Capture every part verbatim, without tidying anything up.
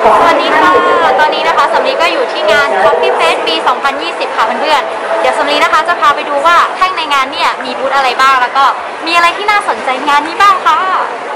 สวัสดีค่ะตอนนี้นะคะสำลีก็อยู่ที่งาน Coffee Fest ปี สองพันยี่สิบ ค่ะเพื่อนๆเดี๋ยวสำลีนะคะจะพาไปดูว่าข้างในงานเนี่ยมีบูธอะไรบ้างแล้วก็มีอะไรที่น่าสนใจงานนี้บ้างค่ะ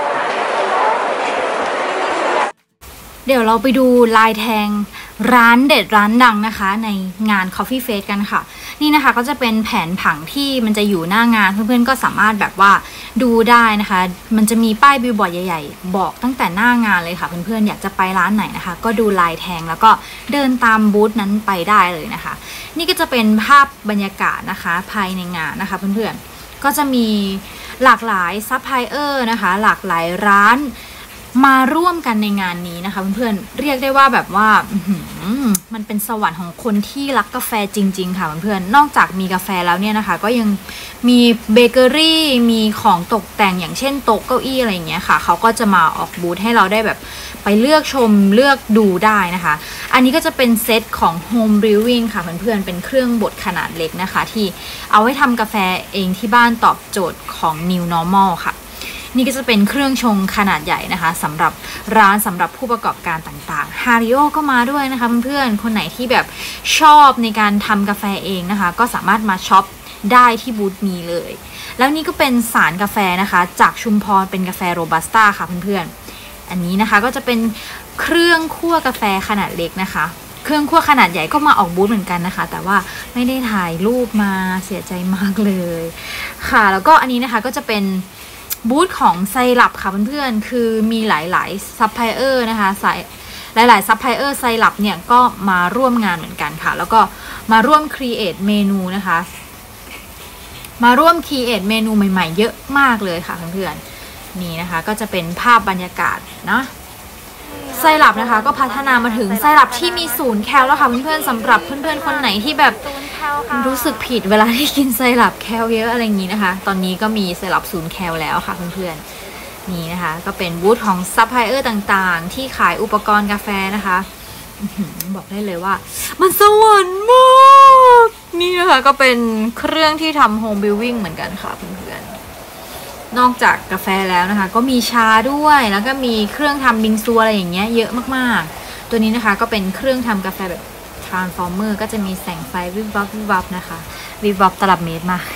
เดี๋ยวเราไปดูลายแทงร้านเด็ดร้านดังนะคะในงาน Coffee Fest กันค่ะนี่นะคะก็จะเป็นแผนผังที่มันจะอยู่หน้างานเพื่อนๆก็สามารถแบบว่าดูได้นะคะมันจะมีป้ายบิลบอร์ดใหญ่ๆบอกตั้งแต่หน้างานเลยค่ะเพื่อนๆอยากจะไปร้านไหนนะคะก็ดูลายแทงแล้วก็เดินตามบูธนั้นไปได้เลยนะคะนี่ก็จะเป็นภาพบรรยากาศนะคะภายในงานนะคะเพื่อนๆก็จะมีหลากหลายซัพพลายเออร์นะคะหลากหลายร้านมาร่วมกันในงานนี้นะคะเพื่อนๆเรียกได้ว่าแบบว่ามันเป็นสวรรค์ของคนที่รักกาแฟจริงๆค่ะเพื่อนๆนอกจากมีกาแฟแล้วเนี่ยนะคะก็ยังมีเบเกอรี่มีของตกแต่งอย่างเช่นโต๊ะเก้าอี้อะไรอย่างเงี้ยค่ะเขาก็จะมาออกบูธให้เราได้แบบไปเลือกชมเลือกดูได้นะคะอันนี้ก็จะเป็นเซตของ Home Brewing ค่ะเพื่อนๆเป็นเครื่องบดขนาดเล็กนะคะที่เอาไว้ทำกาแฟเองที่บ้านตอบโจทย์ของ New Normal ค่ะนี่ก็จะเป็นเครื่องชงขนาดใหญ่นะคะสำหรับร้านสำหรับผู้ประกอบการต่างๆฮาริโอก็มาด้วยนะคะเพื่อนๆคนไหนที่แบบชอบในการทำกาแฟเองนะคะก็สามารถมาช็อปได้ที่บูธนี้เลยแล้วนี่ก็เป็นสารกาแฟนะคะจากชุมพรเป็นกาแฟโรบัสต้าค่ะเพื่อนๆอันนี้นะคะก็จะเป็นเครื่องคั่วกาแฟขนาดเล็กนะคะเครื่องคั่วขนาดใหญ่ก็มาออกบูธเหมือนกันนะคะแต่ว่าไม่ได้ถ่ายรูปมาเสียใจมากเลยค่ะแล้วก็อันนี้นะคะก็จะเป็นบูธของไซรัปค่ะเพื่อนๆคือมีหลายๆซัพพลายเออร์นะคะสายหลายๆซัพพลายเออร์ไซรัปเนี่ยก็มาร่วมงานเหมือนกันค่ะแล้วก็มาร่วมครีเอทเมนูนะคะมาร่วมครีเอทเมนูใหม่ๆเยอะมากเลยค่ะเพื่อนๆนี่นะคะก็จะเป็นภาพบรรยากาศนะไซรัปนะคะก็พัฒนามาถึงไซรัปที่มีศูนย์แคลแล้วค่ะเพื่อนๆสำหรับเพื่อนๆคนไหนที่แบบรู้สึกผิดเวลาที่กินไซรัปแคลเยอะอะไรอย่างนี้นะคะตอนนี้ก็มีไซรัปศูนย์แคลแล้วค่ะเพื่อนๆนี่นะคะก็เป็นบูธของซัพพลายเออร์ต่างๆที่ขายอุปกรณ์กาแฟนะคะบอกได้เลยว่ามันสวรรค์มากนี่นะคะก็เป็นเครื่องที่ทำโฮมบิววิ่งเหมือนกันค่ะเพื่อนๆนอกจากกาแฟแล้วนะคะก็มีชาด้วยแล้วก็มีเครื่องทำบิงซูอะไรอย่างเงี้ยเยอะมากๆตัวนี้นะคะก็เป็นเครื่องทำกาแฟแบบTransformer ก็จะมีแสงไฟวิบวับวิบวับนะคะวิบวับตลับเมตรมาก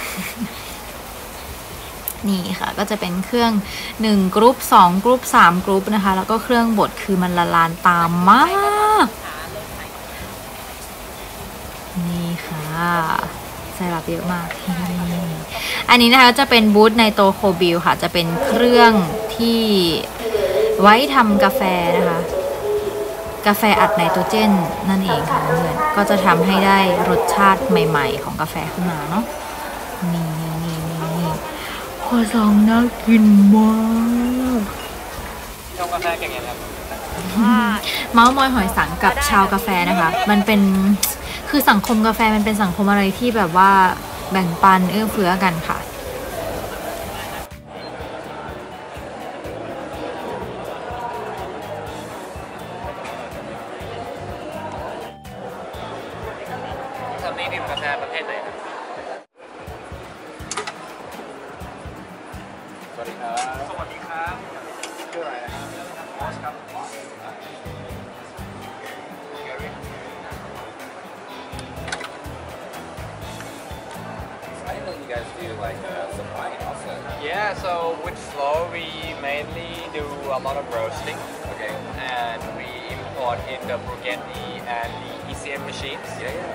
นี่ค่ะก็จะเป็นเครื่องหนึ่งกรุ๊ปสองกรุ๊ปสามกรุ๊ปนะคะแล้วก็เครื่องบดคือมันละลานตามมากนี่ค่ะไซรัปเยอะมาก อันนี้นะคะจะเป็นบูธในโตโคบิลค่ะจะเป็นเครื่องที่ไว้ทำกาแฟนะคะกาแฟอัดไนโตรเจนนั่นเองค่ะเพื่อนก็จะทำให้ได้รสชาติใหม่ๆของกาแฟขึ้นมาเนาะนี่นี่นี่นี่ครัวซองน่ากินมากชอบกาแฟเก่งยังครับเมาส์มอยหอยสังกับชาวกาแฟนะคะมันเป็นคือสังคมกาแฟมันเป็นสังคมอะไรที่แบบว่าแบ่งปันเอื้อเฟื้อกันค่ะนี่ดื่มกาแฟประเภทไหนครับสวัสดีครับสวัสดีครับชื่ออะไรนะครับมอสครับมอส I know you guys do like uh, supplying also. Yeah, so with Slow we mainly do a lot of roasting. Okay. And we import in the Burgundy and the E C M machines. Yeah, yeah.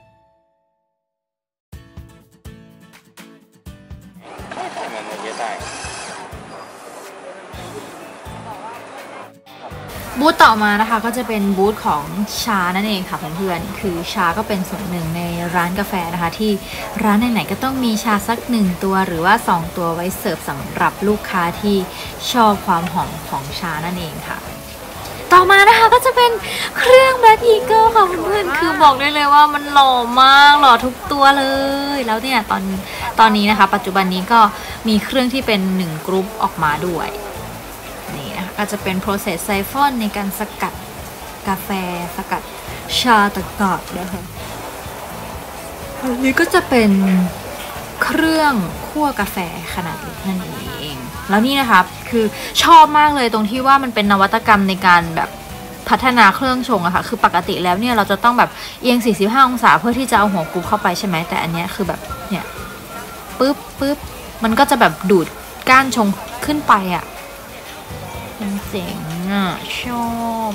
บูธต่อมานะคะก็จะเป็นบูธของชานั่นเองค่ะเพื่อนๆคือชาก็เป็นส่วนหนึ่งในร้านกาแฟนะคะที่ร้านไหนๆก็ต้องมีชาสักหนึ่งตัวหรือว่าสองตัวไว้เสิร์ฟสำหรับลูกค้าที่ชอบความหอมของชานั่นเองค่ะต่อมานะคะก็จะเป็นเครื่องแบล็คอีเกิลค่ะเพื่อนๆคือบอกได้เลยว่ามันหล่อมากหล่อทุกตัวเลยแล้วเนี่ยตอนตอนนี้นะคะปัจจุบันนี้ก็มีเครื่องที่เป็นหนึ่งกรุ๊ปออกมาด้วยนี่นะคะก็จะเป็น process siphon ในการสกัดกาแฟสกัดชาต่างๆนะคะอันนี้ก็จะเป็นเครื่องคั่วกาแฟขนาดเล็กนั่นเองแล้วนี่นะคะคือชอบมากเลยตรงที่ว่ามันเป็นนวัตกรรมในการแบบพัฒนาเครื่องชงอะค่ะคือปกติแล้วเนี่ยเราจะต้องแบบเอียงสี่สิบห้าองศาเพื่อที่จะเอาหัวกรุ๊ปเข้าไปใช่ไหมแต่อันเนี้ยคือแบบเนี่ยปึ๊บปึ๊บมันก็จะแบบดูดก้านชงขึ้นไปอะมันเจ๋งอะชอบ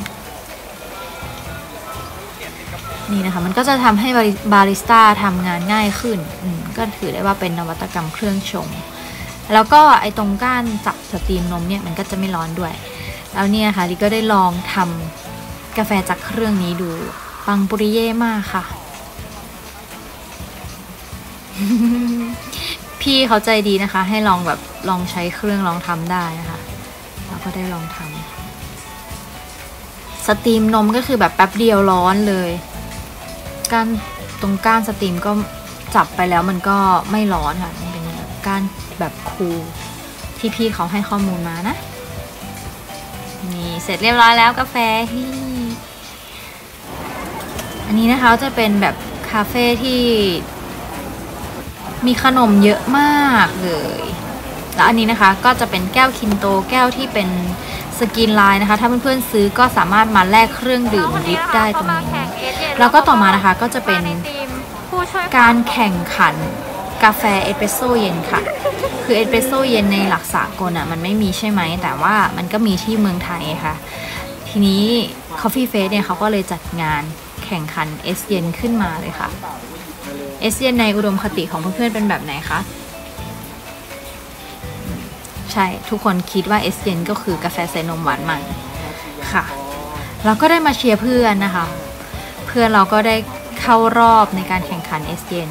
นี่นะคะมันก็จะทำให้บาริสต้าทำงานง่ายขึ้นก็ถือได้ว่าเป็นนวัตกรรมเครื่องชงแล้วก็ไอตรงก้านจับสตรีมนมเนี่ยมันก็จะไม่ร้อนด้วยแล้วเนี่ยค่ะลิก็ได้ลองทำกาแฟจากเครื่องนี้ดูปังปุริเย่มากค่ะ พี่เขาใจดีนะคะให้ลองแบบลองใช้เครื่องลองทำได้นะคะเราก็ได้ลองทำสตรีมนมก็คือแบบแป๊บเดียวร้อนเลยก้านตรงก้านสตรีมก็จับไปแล้วมันก็ไม่ร้อนค่ะมันเป็นแบบก้านแบบคูลที่พี่เขาให้ข้อมูลมานะนี่เสร็จเรียบร้อยแล้วกาแฟที่อันนี้นะคะจะเป็นแบบคาเฟ่ที่มีขนมเยอะมากเลยแล้วอันนี้นะคะก็จะเป็นแก้วคินโตแก้วที่เป็นสกินไลน์นะคะถ้าเพื่อนๆซื้อก็สามารถมาแลกเครื่องดื่มดริปได้ตรงนี้แล้วก็ต่อมานะคะก็จะเป็นการแข่งขันกาแฟเอสเปรสโซ่เย็นค่ะคือเอสเปรสโซ่เย็นในหลักสากลอ่ะมันไม่มีใช่ไหมแต่ว่ามันก็มีที่เมืองไทยค่ะทีนี้ Coffee Face เนี่ยเขาก็เลยจัดงานแข่งขันเอสเย็นขึ้นมาเลยค่ะเอสเย็นในอุดมคติของเพื่อนๆเป็นแบบไหนคะใช่ทุกคนคิดว่าเอสเย็นก็คือกาแฟใส่นมหวานมันค่ะเราก็ได้มาเชียร์เพื่อนนะคะเพื่อนเราก็ได้เข้ารอบในการแข่งขันเอสเย็น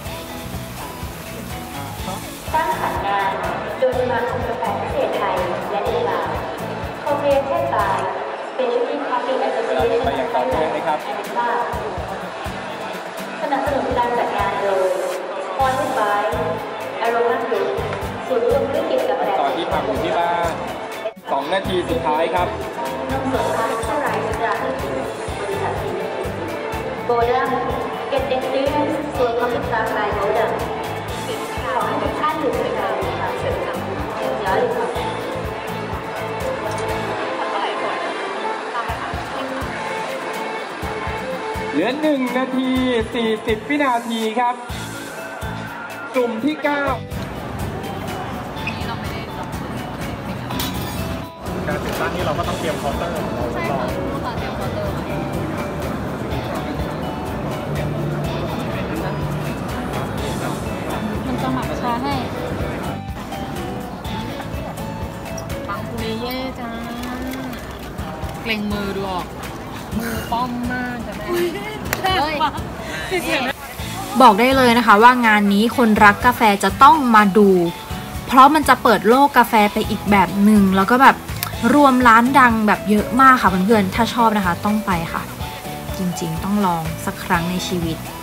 ตั้งขันงานโดยสมาคมกาแฟพิเศษไทยและเดนมาร์กโคเรียเทสบายเป็นชุดที่คอฟฟี่แอสโซเชชั่นไทยแลนด์สนับสนุนการจัดงานโดยสปอนเซอร์บายอารมณ์กรุ๊ปศูนย์รวมธุรกิจกาแฟตอนที่พักอยู่ที่บ้านสองนาทีสุดท้ายครับนมสดพาสเจอร์ไรซ์จากบริษัทซีโบดัม Get Experience ส่วนคอฟฟี่สตาร์ไลน์โบดัมขอให้ทุกท่านอยู่ในการมีความสุขย้อยค่ะเหลือหนึ่งนาทีสี่สิบวินาทีครับกลุ่มที่เก้าการติดตั้งนี่เราก็ต้องเตรียมเคาน์เตอร์ใช่ค่ะต้องเตรียมเคาน์เตอร์มันจะหมักชาให้ปังปุริเย่จ้าเกรงมือดูออกมือป้อมมากจ้ะแม่บอกได้เลยนะคะว่างานนี้คนรักกาแฟจะต้องมาดูเพราะมันจะเปิดโลกกาแฟไปอีกแบบหนึ่งแล้วก็แบบรวมร้านดังแบบเยอะมากค่ะเพื่อนๆถ้าชอบนะคะต้องไปค่ะจริงๆต้องลองสักครั้งในชีวิต